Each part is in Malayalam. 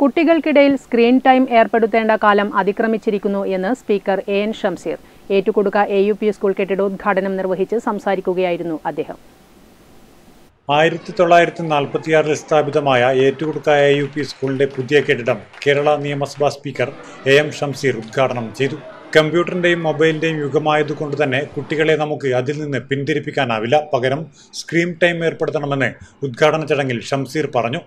കുട്ടികൾക്കിടയിൽ സ്ക്രീൻ ടൈം ഏർപ്പെടുത്തേണ്ട കാലം അതിക്രമിച്ചിരിക്കുന്നു എന്ന് speaker N Shamseer Ettukudukka AUP school കെട്ടിടോദ്ഘാടനം നിർവഹിച്ച് സംസാരിക്കുകയായിരുന്നു അദ്ദേഹം. 1946 സ്ഥാപിതമായ ഏറ്റുകൊടുക്ക AUP സ്കൂളിന്റെ പുതിയ കെട്ടിടം കേരള നിയമസഭാ സ്പീക്കർ എം ഷംസീർ ഉദ്ഘാടനം ചെയ്തു. കമ്പ്യൂട്ടറിന്റെയും മൊബൈലിന്റെയും യുഗമായതുകൊണ്ട് തന്നെ കുട്ടികളെ നമുക്ക് അതിൽ നിന്ന് പിന്തിരിപ്പിക്കാനാവില്ല. പകരം സ്ക്രീൻ ടൈം ഏർപ്പെടുത്തണമെന്ന് ഉദ്ഘാടന ചടങ്ങിൽ ഷംസീർ പറഞ്ഞു.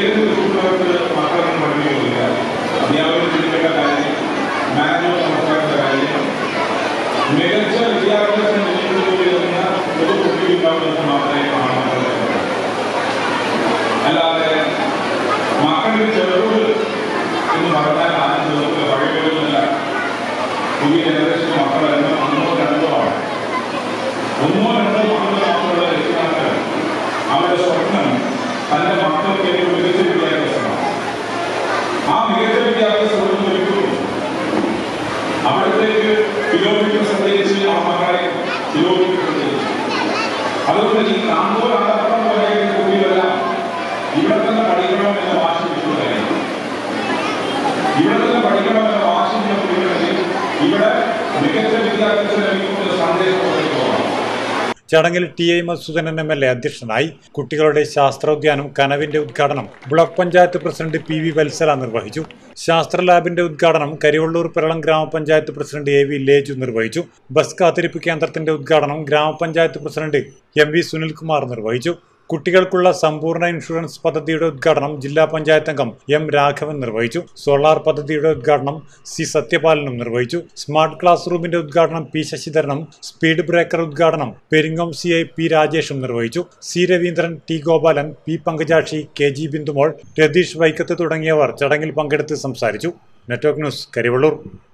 പുതിയ ജനറേഷൻ മക്കളെല്ലാം ഒന്നോ രണ്ടോ ആണ്. ഒന്നോ രണ്ടോ മക്കളുള്ള രക്ഷിതാക്കൾ അവരുടെ സ്വപ്നം തന്റെ മക്കൾക്ക് ഏറ്റവും മികച്ച വിദ്യാഭ്യാസമാണ്. ആ മികച്ച വിദ്യാഭ്യാസം ഒരുക്കുമ്പോൾ അവിടത്തേക്ക് കിലോമീറ്റർ സഞ്ചരിച്ച് ആ മക്കളെ കിലോമീറ്റർ സഞ്ചരിച്ചു. അതുകൊണ്ട് ഈ കാന്തൂർ അടക്കം പോലെ കുട്ടികളെല്ലാം ഇവിടെ തന്നെ പഠിക്കണമെന്ന് വാശി വിട്ടുകയായിരുന്നു. ഇവിടെ തന്നെ പഠിക്കണമെന്ന വാശിയുള്ള കുട്ടികളിൽ ഇവിടെ മികച്ച വിദ്യാഭ്യാസം ലഭിക്കുന്ന സന്ദേശം. ചടങ്ങിൽ TI മധുസൂദനൻ MLA അധ്യക്ഷനായി. കുട്ടികളുടെ ശാസ്ത്രോദ്യാനം കനവിന്റെ ഉദ്ഘാടനം block panchayat president PV Vatsala നിർവഹിച്ചു. ശാസ്ത്ര ലാബിന്റെ ഉദ്ഘാടനം കരിവള്ളൂർ പെരളം ഗ്രാമപഞ്ചായത്ത് പ്രസിഡന്റ് AV ലേജു നിർവഹിച്ചു. ബസ് കാത്തിരിപ്പ് കേന്ദ്രത്തിന്റെ ഉദ്ഘാടനം ഗ്രാമപഞ്ചായത്ത് പ്രസിഡന്റ് MV സുനിൽകുമാർ നിർവഹിച്ചു. കുട്ടികൾക്കുള്ള സമ്പൂർണ്ണ ഇൻഷുറൻസ് പദ്ധതിയുടെ ഉദ്ഘാടനം ജില്ലാ പഞ്ചായത്ത് അംഗം M രാഘവൻ നിർവഹിച്ചു. സോളാർ പദ്ധതിയുടെ ഉദ്ഘാടനം C സത്യപാലനും നിർവഹിച്ചു. സ്മാർട്ട് ക്ലാസ് റൂമിന്റെ ഉദ്ഘാടനം P ശശിധരനും സ്പീഡ് ബ്രേക്കർ ഉദ്ഘാടനം പെരിങ്ങോം CI P രാജേഷും നിർവഹിച്ചു. C Raveendran, T Gopalan, P Pankajakshi, KG Bindumol, Ratheesh വൈക്കത്ത് തുടങ്ങിയവർ ചടങ്ങിൽ പങ്കെടുത്ത് സംസാരിച്ചു. Network news, Karivellur.